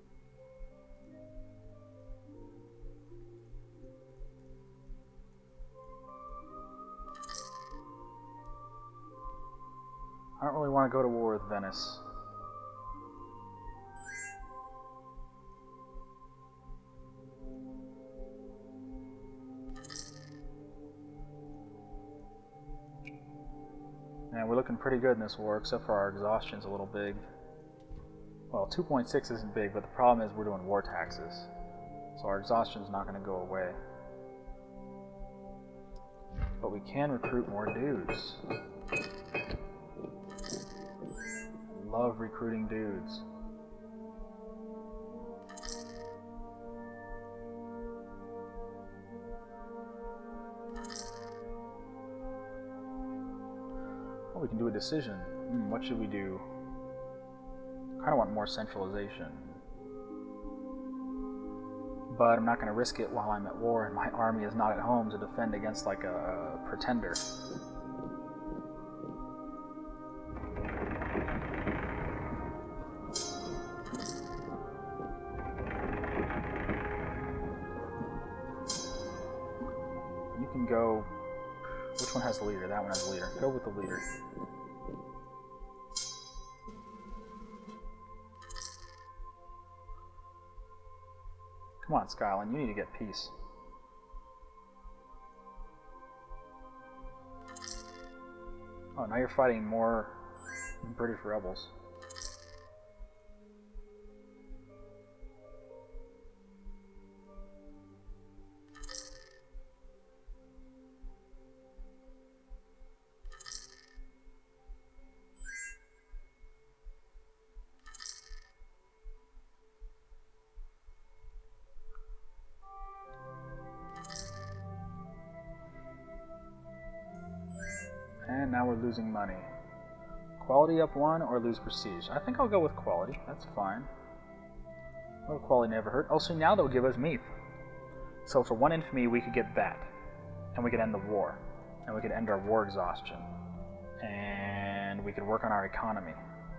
I don't really want to go to war with Venice. And we're looking pretty good in this war, except for our exhaustion's a little big. Well, 2.6 isn't big, but the problem is we're doing war taxes. So our exhaustion's not going to go away. But we can recruit more dudes. Love recruiting dudes. Oh, we can do a decision. What should we do? I kind of want more centralization. But I'm not going to risk it while I'm at war and my army is not at home to defend against like a pretender. You can go... Which one has the leader? That one has the leader. Go with the leader. Come on, Scotland, you need to get peace. Oh, now you're fighting more British rebels. And now we're losing money. Quality up 1 or lose prestige? I think I'll go with quality. That's fine. Well, quality never hurt. Oh, so now they'll give us Meath. So for 1 infamy, we could get that. And we could end the war. And we could end our war exhaustion. And we could work on our economy.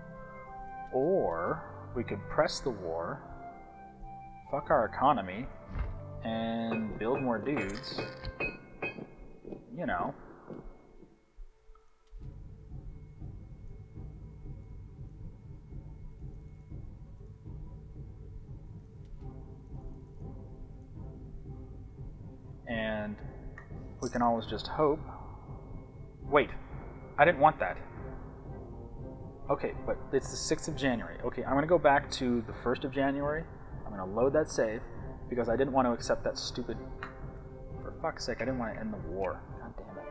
Or we could press the war, fuck our economy, and build more dudes. You know. And we can always just hope. Wait, I didn't want that. Okay, but it's the 6th of January. Okay, I'm going to go back to the 1st of January. I'm going to load that save because I didn't want to accept that stupid... For fuck's sake, I didn't want to end the war. God damn it.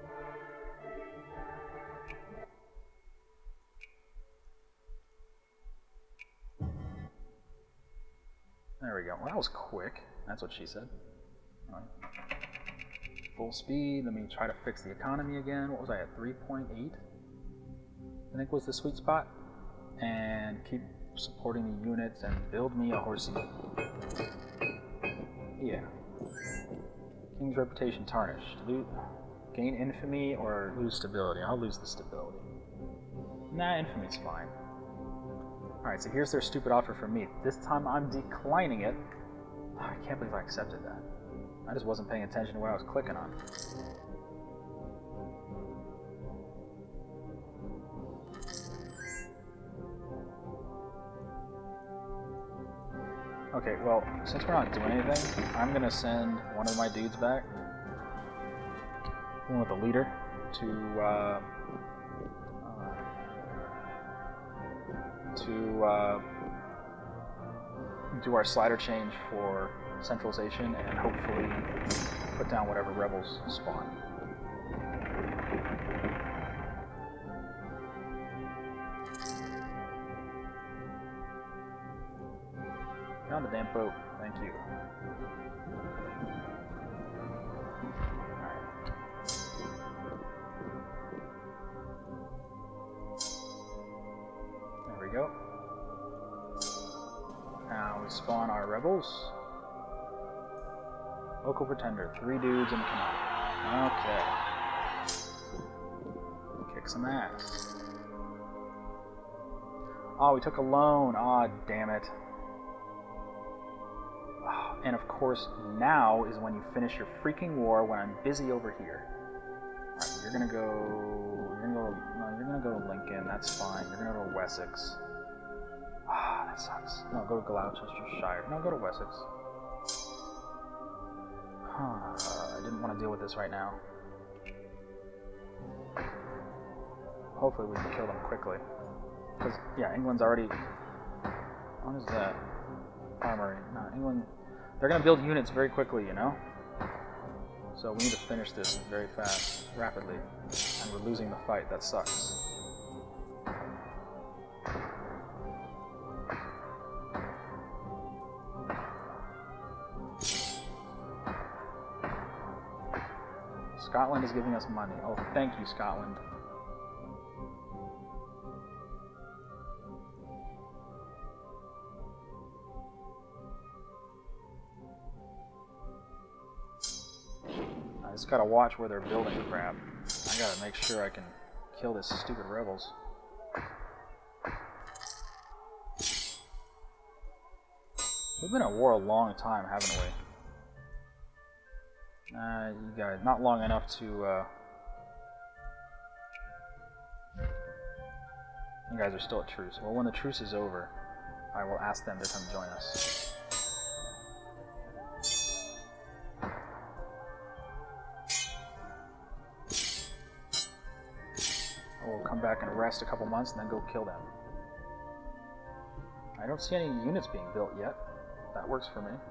There we go. Well, that was quick. That's what she said. All right. Full speed. Let me try to fix the economy again. What was I at? 3.8? I think was the sweet spot. And keep supporting the units and build me a horsey. Yeah. King's reputation tarnished. Gain infamy or lose stability? I'll lose the stability. Nah, infamy's fine. Alright, so here's their stupid offer for me. This time I'm declining it. Oh, I can't believe I accepted that. I just wasn't paying attention to what I was clicking on. Okay, well, since we're not doing anything, I'm gonna send one of my dudes back, one with the leader, to do our slider change for centralization and hopefully put down whatever rebels spawn. Get on the damn boat. Thank you. Alright. There we go. Now we spawn our rebels. Local pretender, 3 dudes in the command. Okay. Kick some ass. Oh, we took a loan. Aw, oh, damn it. Oh, and of course, now is when you finish your freaking war when I'm busy over here. Alright, you're gonna go to Lincoln, that's fine. You're gonna go to Wessex. Ah, that sucks. No, go to Gloucestershire. No, go to Wessex. I didn't want to deal with this right now. Hopefully we can kill them quickly. Because, yeah, England's already... What is that? Armory. No, England... They're going to build units very quickly, you know? So we need to finish this very fast, rapidly. And we're losing the fight. That sucks. Scotland is giving us money. Oh, thank you, Scotland. I just gotta watch where they're building crap. I gotta make sure I can kill this stupid rebels. We've been at war a long time, haven't we? You guys, not long enough to, you guys are still at truce. Well, when the truce is over, I will ask them to come join us. back and rest a couple months and then go kill them. I don't see any units being built yet. That works for me.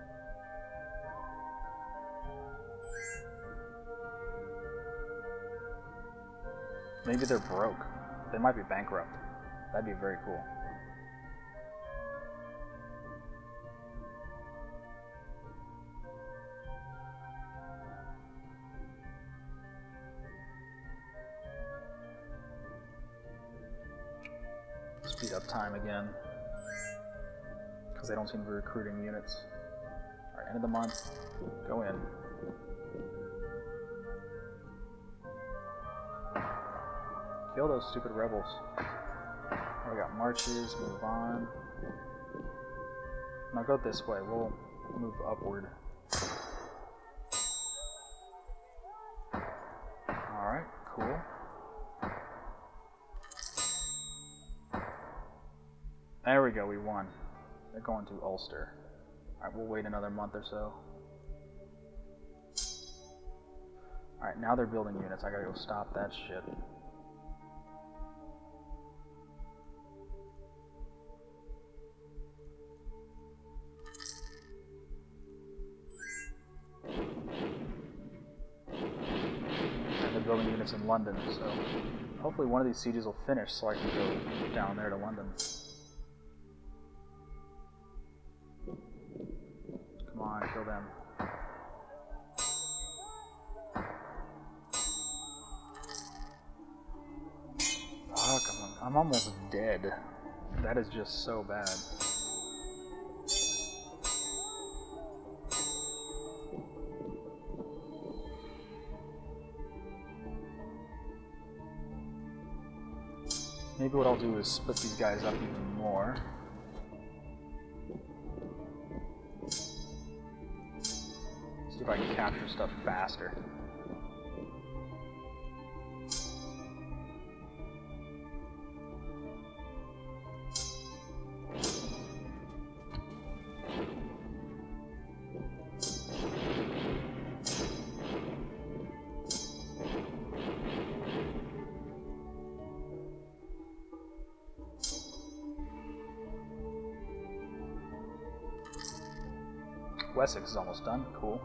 Maybe they're broke. They might be bankrupt. That'd be very cool. Speed up time again. Because they don't seem to be recruiting units. Alright, end of the month. Go in. Kill those stupid rebels. Oh, we got marches, move on. Now go this way, we'll move upward. Alright, cool. There we go, we won. They're going to Ulster. Alright, we'll wait another month or so. Alright, now they're building units. I gotta go stop that shit. Building units in London, so hopefully one of these sieges will finish so I can go down there to London. Come on, kill them. Fuck, I'm almost dead. That is just so bad. Maybe what I'll do is split these guys up even more. See if I can capture stuff faster. Wessex is almost done. Cool.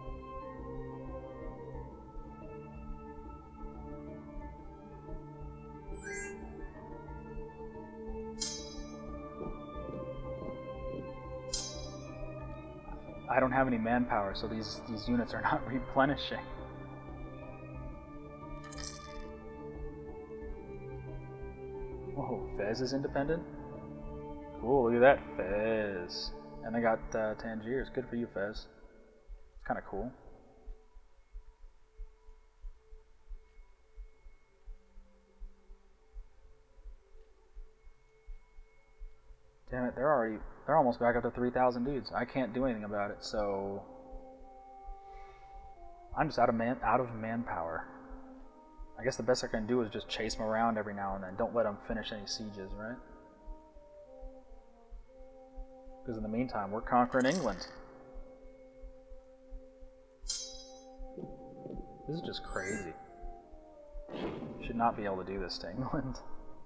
I don't have any manpower, so these units are not replenishing. Whoa, Fez is independent? Cool, look at that, Fez. And they got Tangiers. Good for you, Fez. It's kind of cool. Damn it, they're almost back up to 3,000 dudes. I can't do anything about it, so I'm just out of manpower. I guess the best I can do is just chase them around every now and then. Don't let them finish any sieges, right? Because in the meantime, we're conquering England. This is just crazy. Should not be able to do this to England.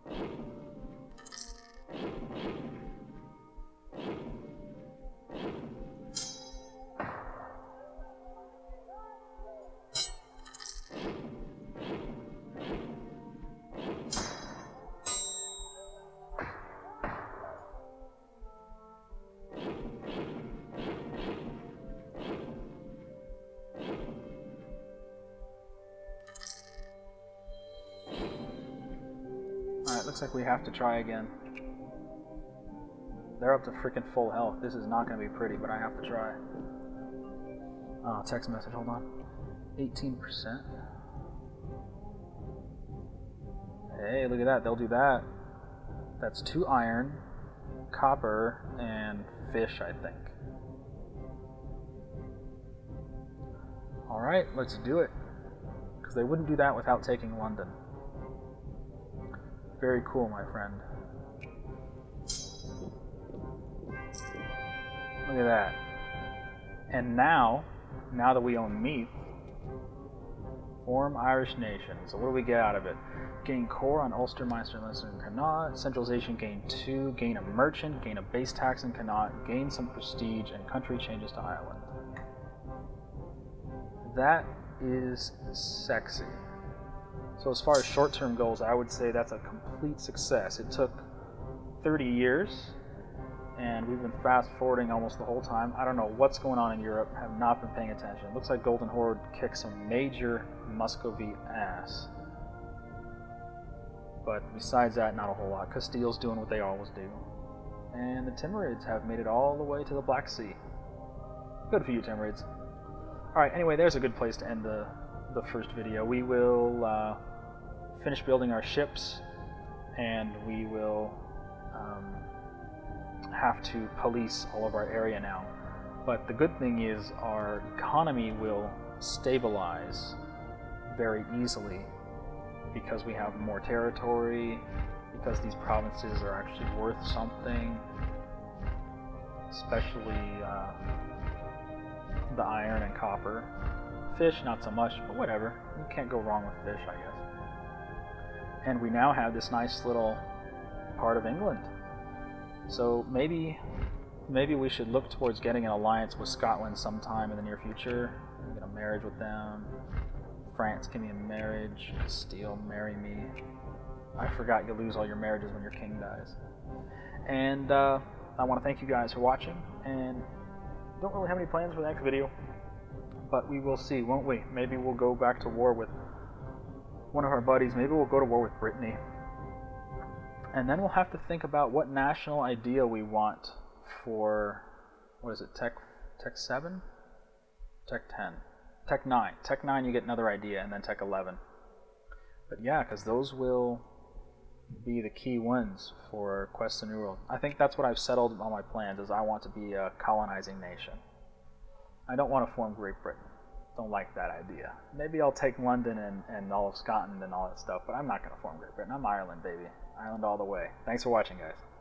Looks like we have to try again. They're up to freaking full health. This is not going to be pretty, but I have to try. Oh, text message, hold on. 18%. Hey, look at that. They'll do that. That's 2 iron, copper, and fish, I think. Alright, let's do it. Because they wouldn't do that without taking London. Very cool, my friend. Look at that. And now that we own Meath, Form Irish nation. So what do we get out of it? Gain core on Ulster, Munster, Leinster, and Connaught. Centralization, gain 2. Gain a merchant. Gain a base tax in Connaught. Gain some prestige, and country changes to Ireland. That is sexy. So as far as short-term goals, I would say that's a complete success. It took 30 years, and we've been fast-forwarding almost the whole time. I don't know what's going on in Europe. Have not been paying attention. It looks like Golden Horde kicked some major Muscovite ass. But besides that, not a whole lot. Castile's doing what they always do. And the Timurids have made it all the way to the Black Sea. Good for you, Timurids. Alright, anyway, there's a good place to end the first video. We will finish building our ships, and we will have to police all of our area now. But the good thing is our economy will stabilize very easily because we have more territory, because these provinces are actually worth something, especially the iron and copper. Fish, not so much, but whatever. You can't go wrong with fish, I guess. And we now have this nice little part of England. So maybe we should look towards getting an alliance with Scotland sometime in the near future. Get a marriage with them. France, give me a marriage. Castile, marry me. I forgot you lose all your marriages when your king dies. And I want to thank you guys for watching, and don't really have any plans for the next video, but we will see, won't we? Maybe we'll go back to war with one of our buddies. Maybe we'll go to war with Brittany. And then we'll have to think about what national idea we want for, what is it, Tech 7? Tech 10. Tech 9. Tech 9 you get another idea, and then Tech 11. But yeah, because those will be the key ones for Quest the New World. I think that's what I've settled on my plans, is I want to be a colonizing nation. I don't want to form Great Britain. Don't like that idea. Maybe I'll take London and all of Scotland and all that stuff, but I'm not going to form Great Britain. I'm Ireland, baby. Ireland all the way. Thanks for watching, guys.